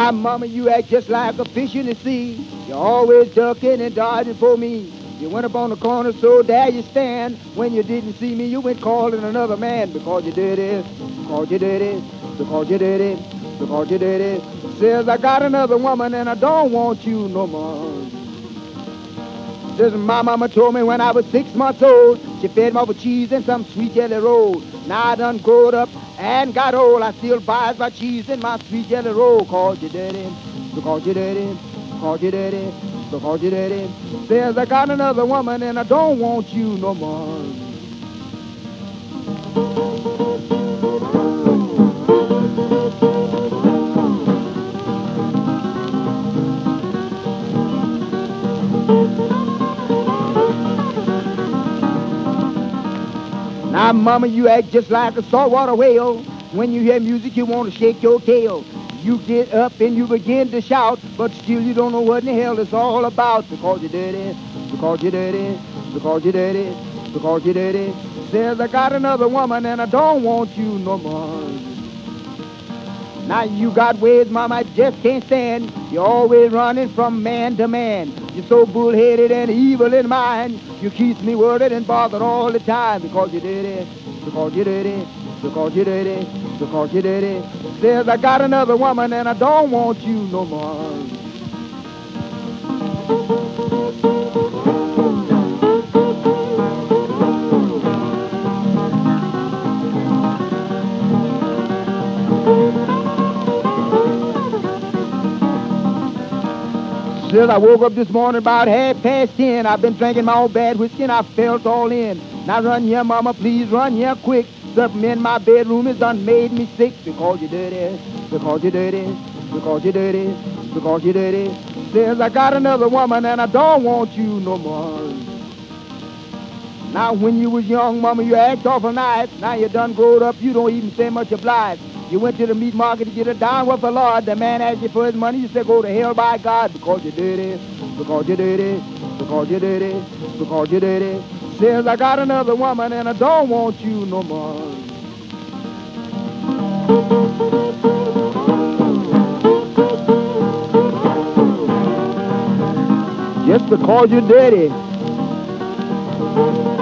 Now, mama, you act just like a fish in the sea. You're always ducking and dodging for me. You went up on the corner, so there you stand. When you didn't see me, you went calling another man because you did it, because you did it, because you did it, because you did it. Says I got another woman and I don't want you no more. Says my mama told me when I was 6 months old, she fed me with cheese and some sweet jelly roll. Now I done growed up and got old, I still buys my cheese and my sweet jelly roll. Cause you did it, because you did it, because you did it, because you did it. Says I got another woman and I don't want you no more. Now, mama, you act just like a saltwater whale. When you hear music, you want to shake your tail. You get up and you begin to shout, but still you don't know what in the hell it's all about. Because you did it, because you did it, because you did it, because you did it. Says I got another woman and I don't want you no more. Now you got ways, mama, I just can't stand. You're always running from man to man. You're so bullheaded and evil in mind. You keep me worried and bothered all the time. Because you did it, because you did it, because you did it, because you did it. Says I got another woman and I don't want you no more. Says I woke up this morning about 10:30. I've been drinking my old bad whiskey and I felt all in. Now run here, mama, please run here quick. Something in my bedroom has done made me sick. Because you did it, because you did it, because you did it, because you did it. Says I got another woman and I don't want you no more. Now when you was young, mama, you act awful nice. Now you done growed up, you don't even say much obliged. You went to the meat market to get a dime worth of lard. The man asked you for his money. You said, go to hell by God. Because you did it, because you did it, because you did it, because you did it. Says I got another woman and I don't want you no more. Just because you did it.